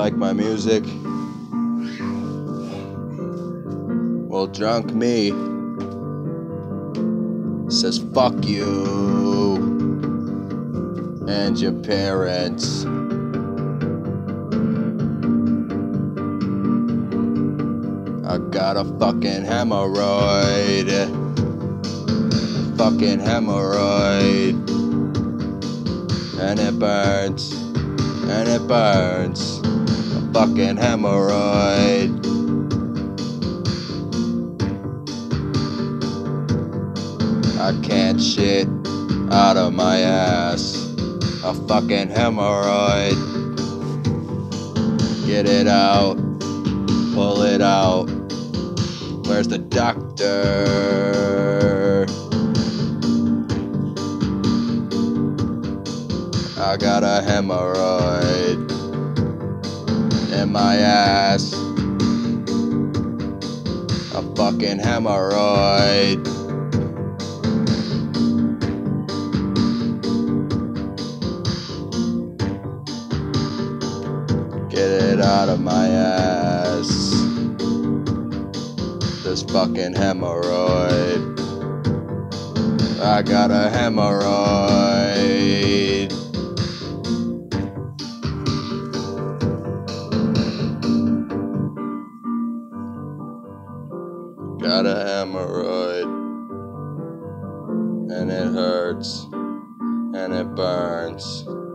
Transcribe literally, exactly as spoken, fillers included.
like my music? Well, drunk me says fuck you and your parents. I got a fucking hemorrhoid, fucking hemorrhoid, and it burns, and it burns, a fucking hemorrhoid. I can't shit out of my ass, a fucking hemorrhoid. Get it out, pull it out. Where's the doctor? I got a hemorrhoid in my ass, a fucking hemorrhoid. Get it out of my ass, this fucking hemorrhoid. I got a hemorrhoid. Got a hemorrhoid, and it hurts, and it burns.